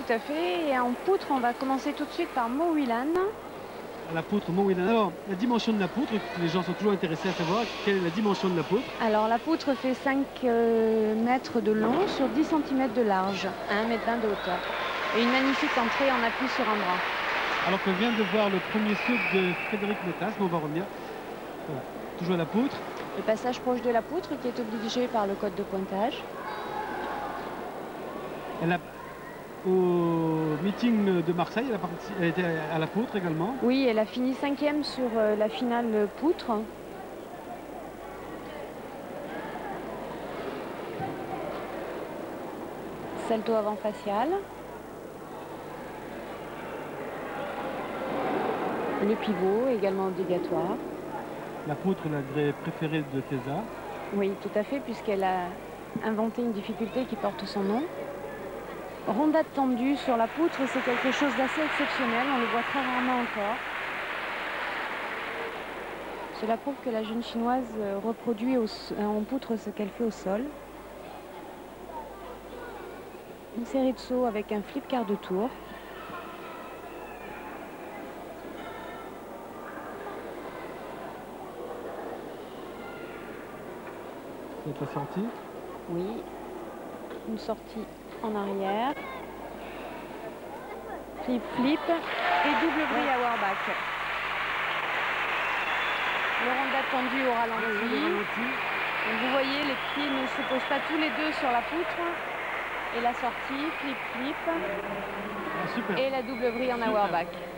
tout à fait. Et en poutre, on va commencer tout de suite par Mowilan. La poutre Mowilan. Alors, la dimension de la poutre, les gens sont toujours intéressés à savoir quelle est la dimension de la poutre. Alors la poutre fait 5 mètres de long sur 10 cm de large, à 1,20 m de hauteur. Et une magnifique entrée en appui sur un bras. Alors qu'on vient de voir le premier saut de Frédéric Métas, mais on va revenir. Voilà, toujours la poutre. Le passage proche de la poutre qui est obligé par le code de pointage. Elle a, au meeting de Marseille, elle était à la poutre également. Oui, elle a fini 5e sur la finale poutre. Salto avant facial. Le pivot également obligatoire. La poutre, la grée préférée de Feza. Oui, tout à fait, puisqu'elle a inventé une difficulté qui porte son nom. Rondade tendue sur la poutre, c'est quelque chose d'assez exceptionnel, on le voit très rarement encore. Cela prouve que la jeune chinoise reproduit en poutre ce qu'elle fait au sol. Une série de sauts avec un flip quart de tour. C'est la sortie. Oui, une sortie en arrière. Flip, flip et double bris à Warback. Le rondade tendu au ralenti. Donc vous voyez, les pieds ne se posent pas tous les deux sur la poutre. Et la sortie, flip, flip. Ah, super. Et la double bris en Warback.